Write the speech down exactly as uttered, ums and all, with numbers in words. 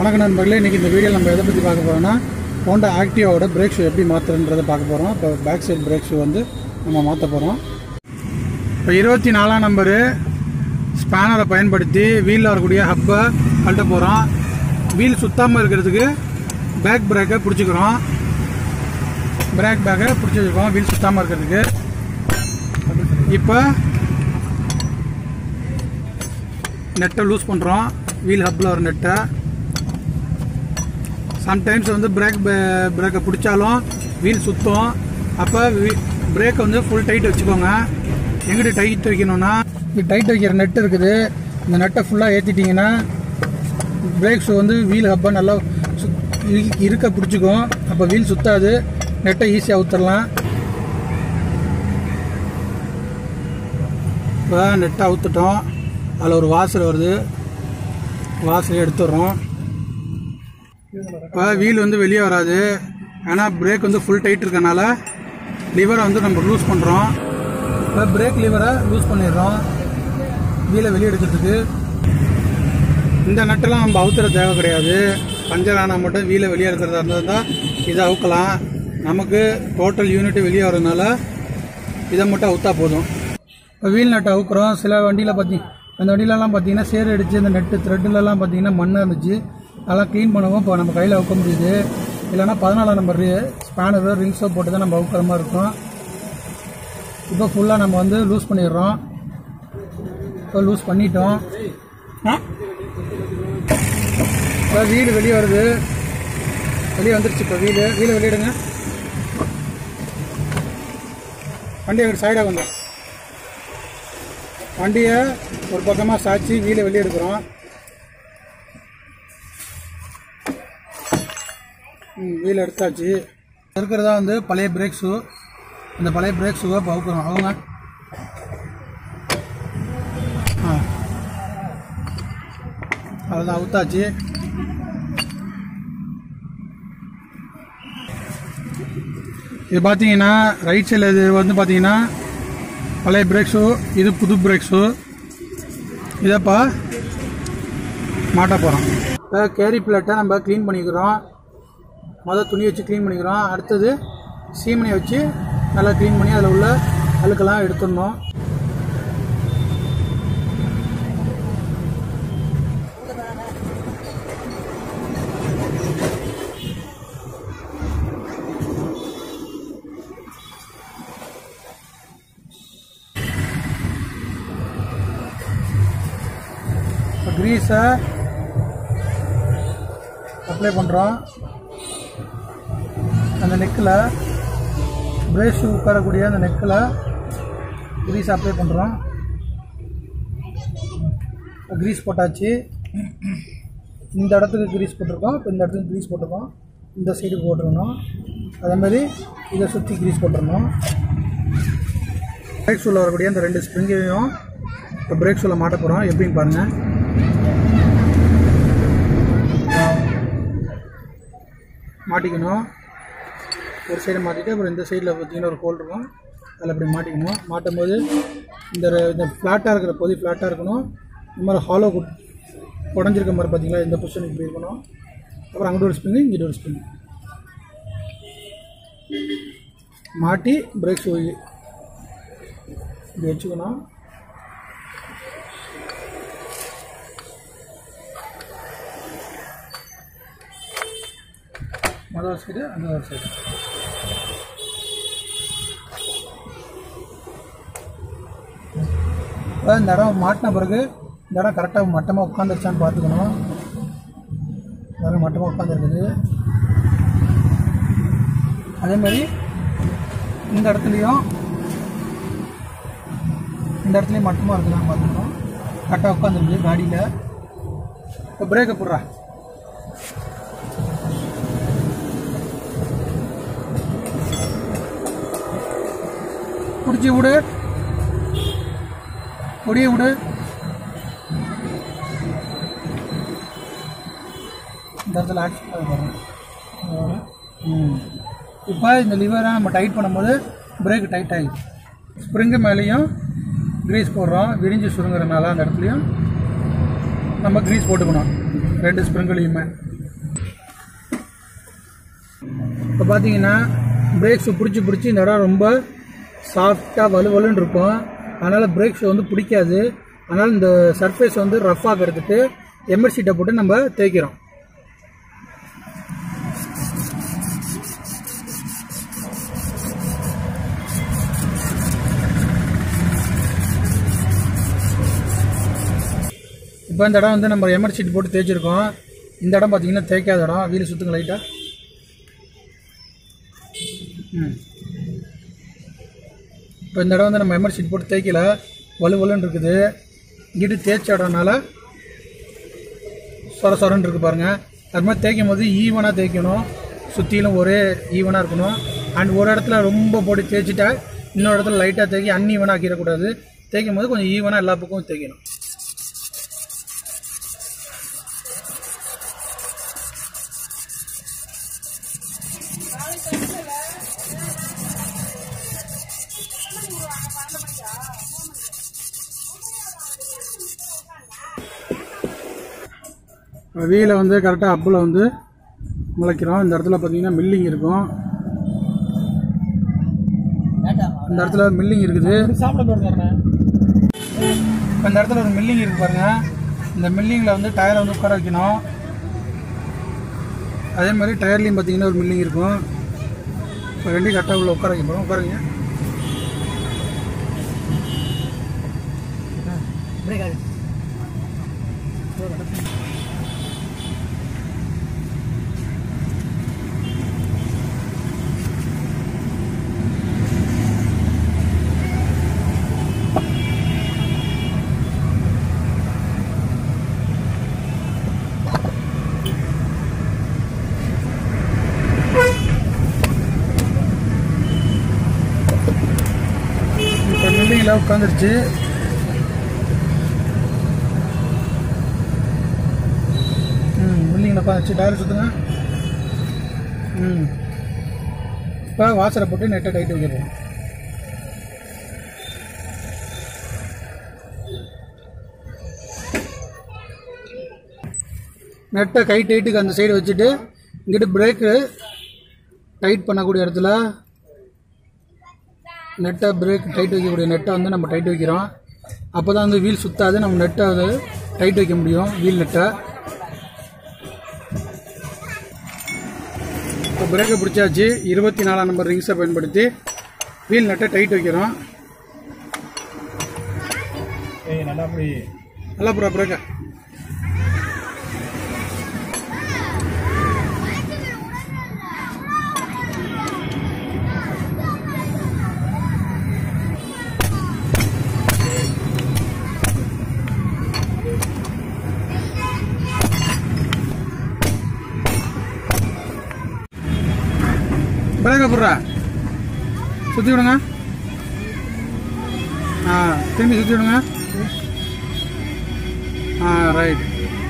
வணக்கம் நண்பர்களே, இன்றைக்கி இந்த வீடியோவில் நம்ம எதை பற்றி பார்க்க போகிறோம்னா ஹோண்டா ஆக்டிவாவோட பிரேக் ஷூ எப்படி மாற்றுறதுன்றதை பார்க்க போகிறோம். இப்போ பேக் சைடு பிரேக் ஷூ வந்து நம்ம மாற்ற போகிறோம். இப்போ இருபத்தி நாலாம் நம்பரு ஸ்பேனரை பயன்படுத்தி வீலில் வரக்கூடிய ஹப்பை கழட்ட போகிறோம். வீல் சுத்தாமல் இருக்கிறதுக்கு பேக் பிரேக்கை பிடிச்சிக்கிறோம். பிரேக் பேக்கை பிடிச்சி வச்சுருக்கோம் வீல் சுத்தாமல் இருக்கிறதுக்கு. இப்போ நெட்டை லூஸ் பண்ணுறோம். வீல் ஹப்பில் வர நெட்டை சம்டைம்ஸ் வந்து பிரேக் பிரேக்கை பிடிச்சாலும் வீல் சுற்றும். அப்போ பிரேக்கை வந்து ஃபுல் டைட் வச்சுக்கோங்க. எங்கிட்ட டைட் வைக்கணும்னா இது டைட் வைக்கிற நெட் இருக்குது. இந்த நெட்டை ஃபுல்லாக ஏற்றிட்டிங்கன்னா பிரேக் ஷூ வந்து வீல் ஹப்பை நல்லா இருக்க பிடிச்சிக்கும். அப்போ வீல் சுற்றாது, நெட்டை ஈஸியாக அவுத்துடலாம். இப்போ நெட்டை அவுத்துட்டோம். அதில் ஒரு வாசல் வருது, வாசலை எடுத்துடுறோம். இப்போ வீல் வந்து வெளியே வராது, ஏன்னா பிரேக் வந்து ஃபுல் டைட் இருக்கனால லிவரை வந்து நம்ம லூஸ் பண்ணுறோம். இப்போ பிரேக் லிவரை லூஸ் பண்ணிடுறோம் வீலை வெளியே எடுக்கிறதுக்கு. இந்த நட்டெல்லாம் நம்ம அவுத்துற தேவை கிடையாது. பஞ்சர் ஆனால் மட்டும் வீலை வெளியே எடுக்கிறதா இருந்தால் தான் இதை அவுக்கலாம். நமக்கு டோட்டல் யூனிட் வெளியே வரதுனால இதை மட்டும் அவுத்தா போதும். இப்போ வீல் நட்டை அவுக்குறோம். சில வண்டியில் பார்த்தி அந்த வண்டியிலலாம் பார்த்தீங்கன்னா சேர் அடித்து இந்த நெட்டு த்ரெட்டுலலாம் பார்த்தீங்கன்னா மண்ணாக இருந்துச்சு. அதெல்லாம் க்ளீன் பண்ணுவோம். இப்போ நம்ம கையில் அவுக்க முடியுது. இல்லைனா பதினாலாம் நம்பர் ஸ்பேனரோ ரிங்ஸோ போட்டு தான் நம்ம அவுக்கிற மாதிரி இருக்கும். இப்போ ஃபுல்லாக நம்ம வந்து லூஸ் பண்ணிடுறோம். இப்போ லூஸ் பண்ணிட்டோம். இப்போ வீடு வெளியே வருது, வெளியே வந்துருச்சு. இப்போ வீடு வீடு வெளியிடுங்க. வண்டியை சைடாக வந்து வண்டியை ஒரு பக்கமாக சாய்ச்சி வீலை வெளியே எடுக்கிறோம். வீல் எடுத்தாச்சு. இருக்கிறதா வந்து பழைய பிரேக் ஷூ. அந்த பழைய பிரேக் ஷூவை பவுக்கிறோம். அவங்க ஆ அதுதான் அவுத்தாச்சு. இது பார்த்தீங்கன்னா ரைட் சைடில் இது வந்து பார்த்தீங்கன்னா பழைய பிரேக் ஷூ, இது புது பிரேக் ஷூ. இதைப்பா மாட்ட போகிறோம். இப்போ கேரி பிளேட்டை நம்ம க்ளீன் பண்ணிக்கிறோம். மொதல் துணி வச்சு க்ளீன் பண்ணிக்கிறோம். அடுத்தது சீமனையை வச்சு நல்லா க்ளீன் பண்ணி அதில் உள்ள அழுக்கெல்லாம் எடுத்துடணும். இப்போ கிரீஸை அப்ளை பண்ணுறோம். அந்த நெக்கில் பிரேக் ஷூ உட்காரக்கூடிய அந்த நெக்கில் கிரீஸ் அப்ளை பண்ணுறோம். கிரீஸ் போட்டாச்சு. இந்த இடத்துக்கு கிரீஸ் போட்டிருக்கோம். இப்போ இந்த இடத்துக்கு கிரீஸ் போட்டிருக்கோம். இந்த சைடு போட்டுருக்கணும். அதேமாதிரி இதை சுற்றி கிரீஸ் போட்டுருணும். பிரேக் ஷூவில் வரக்கூடிய அந்த ரெண்டு ஸ்ப்ரிங்கையும் இப்போ பிரேக் ஷூவில் மாட்ட போகிறோம். எப்படின்னு பாருங்கள். மாட்டிக்கணும். ஒரு சைடு மாட்டிட்டு அப்புறம் இந்த சைடில் பார்த்தீங்கன்னா ஒரு ஹோல் இருக்கும், அதில் அப்படி மாட்டிக்கணும். மாட்டும் போது இந்த இந்த ஃப்ளாட்டாக இருக்கிற பொதி ஃப்ளாட்டாக இருக்கணும். இந்த மாதிரி ஹாலோ உடஞ்சிருக்க மாதிரி பார்த்தீங்களா, இந்த பொசிஷன் இப்படி இருக்கணும். அப்புறம் அங்கிட்ட ஒரு ஸ்ப்ரிங்கு, இங்கிட்ட ஒரு ஸ்ப்ரிங் மாட்டி பிரேக் ஷூ இப்படி வச்சுக்கணும். முதல் சைடு அந்த ஒரு சைடு இந்த இடம் மாட்டின பிறகு இந்த இடம் கரெக்டாக மட்டமாக உட்காந்துருச்சான்னு பார்த்துக்கணும். வேறு மட்டமாக உட்காந்துருக்குது. அதேமாதிரி இந்த இடத்துலையும் இந்த இடத்துலையும் மட்டமாக இருக்குதான்னு பார்த்துக்கணும். கரெக்டாக உட்காந்துருக்கு காடியில். இப்போ பிரேக்கை போடுறா. பிடிச்சி விடு, கொடியை விடு. இந்த இடத்துல ஆக்ஷன் பாருங்க. ம் இப்போ இந்த லிவரை நம்ம டைட் பண்ணும்போது பிரேக் டைட் ஆகிடும். ஸ்ப்ரிங்கு மேலேயும் கிரீஸ் போடுறோம். விரிஞ்சு சுருங்குறதுனால அந்த இடத்துலையும் நம்ம கிரீஸ் போட்டுக்கணும் ரெண்டு ஸ்ப்ரிங்குலையுமே. இப்போ பார்த்தீங்கன்னா பிரேக் ஷூ பிடிச்சி பிடிச்சி இந்த இடம் ரொம்ப சாஃப்டாக வலுவலுன்னு இருக்கும். அதனால் பிரேக் ஷூ வந்து பிடிக்காது. அதனால் இந்த சர்ஃபேஸ் வந்து ரஃப் ஆகிறதுக்கு எம்எர் ஷீட்டை போட்டு நம்ம தேய்க்கிறோம். இப்போ இந்த இடம் வந்து நம்ம எம்ஆர் ஷீட் போட்டு தேய்ச்சிருக்கோம். இந்த இடம் பார்த்தீங்கன்னா தேய்க்காத இடம். வீல் சுற்றுங்க லைட்டாக. ம் இப்போ இந்த இடம் வந்து நம்ம எம்ஆர் ஷீட் போட்டு தேய்க்கல, வலு வலுன்னு இருக்குது. இங்கிட்டு தேய்ச்ச இடம்னால சொர சொரன்னு இருக்குது பாருங்கள். அது மாதிரி தேய்க்கும் போது ஈவனாக தேய்க்கணும், சுற்றிலும் ஒரே ஈவனாக இருக்கணும். அண்ட் ஒரு இடத்துல ரொம்ப போட்டு தேய்ச்சிட்டா இன்னொரு இடத்துல லைட்டாக தேய்க்கி அன்ஈவனாக ஆக்கிடக்கூடாது. தேய்க்கும் போது கொஞ்சம் ஈவனாக எல்லா பக்கமும் தேய்க்கணும். வீலை வந்து கரெக்டாக அப்பில் வந்து முளைக்கிறோம். இந்த இடத்துல பார்த்தீங்கன்னா மில்லிங் இருக்கும். இந்த இடத்துல மில்லிங் இருக்குது. இந்த இடத்துல ஒரு மில்லிங் இருக்கு பாருங்க. இந்த மில்லிங்கில் வந்து டயரை வந்து உட்கார வைக்கணும். அதே மாதிரி டயர்லையும் பார்த்தீங்கன்னா ஒரு மில்லிங் இருக்கும். இப்போ ரெண்டையும் கரெக்டாக உள்ள உட்கார வைக்க போகிறோம். உட்காருங்க. மில்லிங்கில் உட்காந்துருச்சு. ம் மில்லிங்கில் உட்காந்துருச்சு. டயர் சுற்றுங்க. ம் இப்போ வாசரை போட்டு நெட்டை டைட் வைக்கிறோம். நெட்டை கை டைட்டுக்கு அந்த சைடு வச்சுட்டு இங்கிட்டு பிரேக்கு டைட் பண்ணக்கூடிய இடத்துல நெட்டை பிரேக் டைட் வைக்கக்கூடிய நெட்டை வந்து நம்ம டைட் வைக்கிறோம். அப்போ தான் வந்து வீல் சுற்றாது. நம்ம நெட்டை வந்து டைட் வைக்க முடியும், வீல் நெட்டை. இப்போ பிரேக்கை பிடிச்சாச்சு. இருபத்தி நாலாம் நம்பர் ரிங்ஸை பயன்படுத்தி வீல் நெட்டை டைட் வைக்கிறோம். நல்லா அப்படி நல்லா ப்ரோ பிரேக்கை பிரேக்கை போடுறா. சுற்றி விடுங்க. ஆ திரும்பி சுற்றி விடுங்க. ஆ ரைட்.